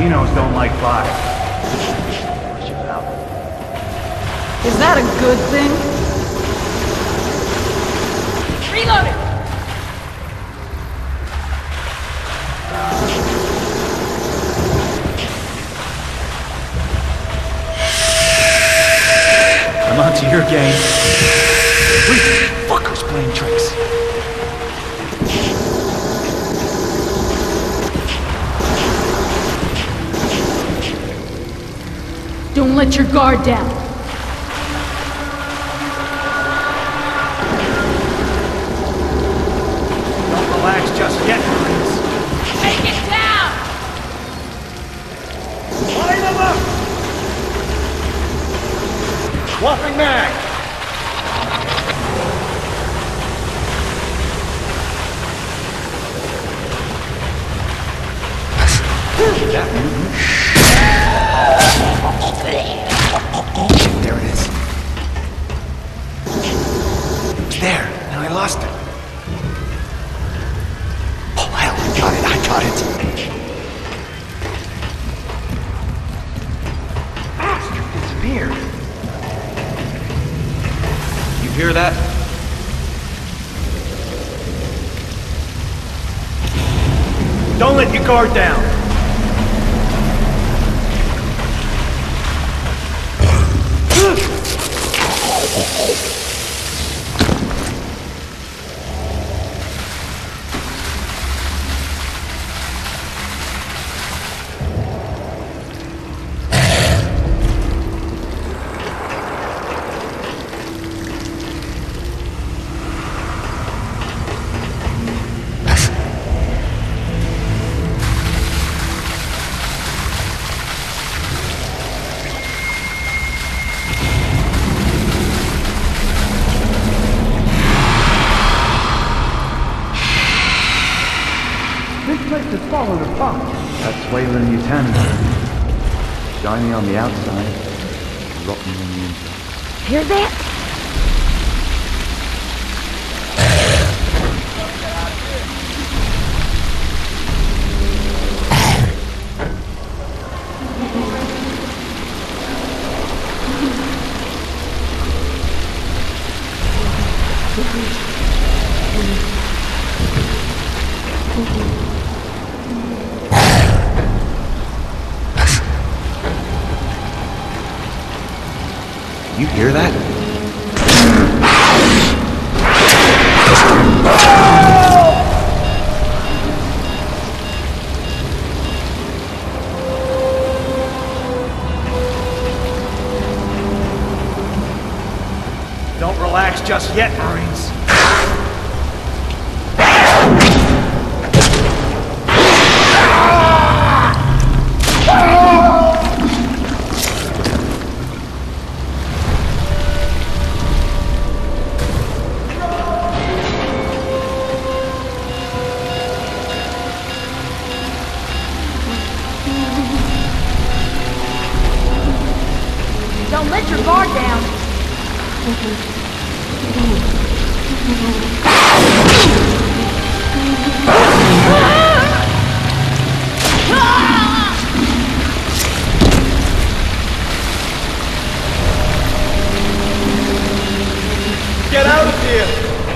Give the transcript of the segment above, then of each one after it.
Casinos don't like fire. Is that a good thing? Reloading! I'm onto your game. These fuckers playing tricks. Don't let your guard down. Don't relax just yet, Marines. Take it down! Line them up! Swapping mag! That mutant. There it is. It's there. Now I lost it. Oh, hell, I got it. Bastard disappeared. You hear that? Don't let your guard down. Follow the funk. That's Wayland Yutani. Shiny on the outside, rotten on the inside. Hear that? You hear that? Don't relax just yet, Marines. Don't let your guard down. Get out of here!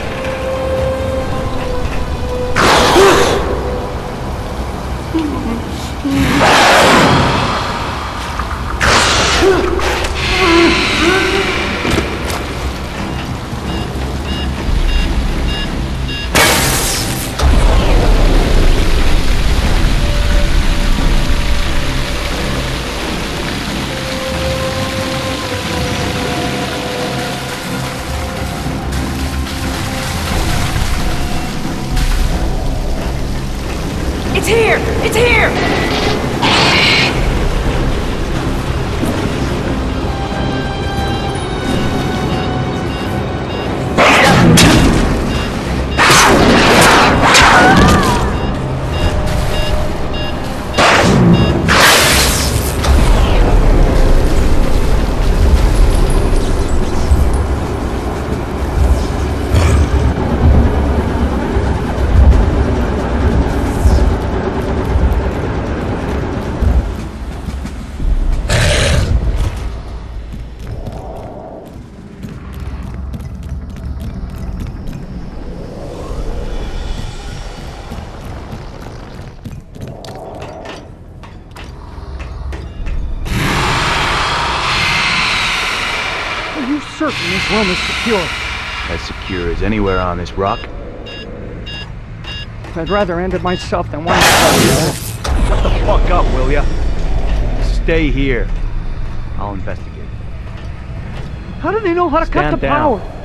It's here! It's here! certain this room is secure. As secure as anywhere on this rock. I'd rather end it myself than one of Shut the fuck up, will ya? Stay here. I'll investigate. How do they know how to cut Stand the down. power?